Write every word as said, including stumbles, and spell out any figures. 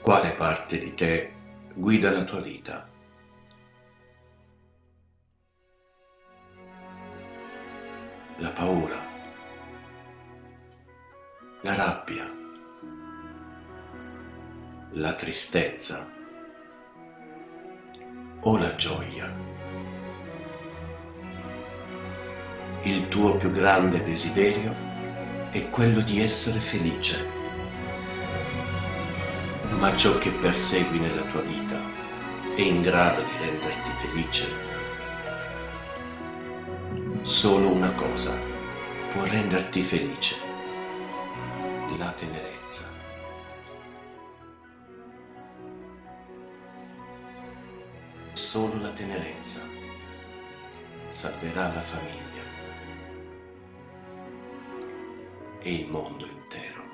Quale parte di te guida la tua vita? La paura, la rabbia, la tristezza o la gioia? Il tuo più grande desiderio è quello di essere felice. Ma ciò che persegui nella tua vita è in grado di renderti felice? Solo una cosa può renderti felice: la tenerezza. Solo la tenerezza salverà la famiglia e il mondo intero.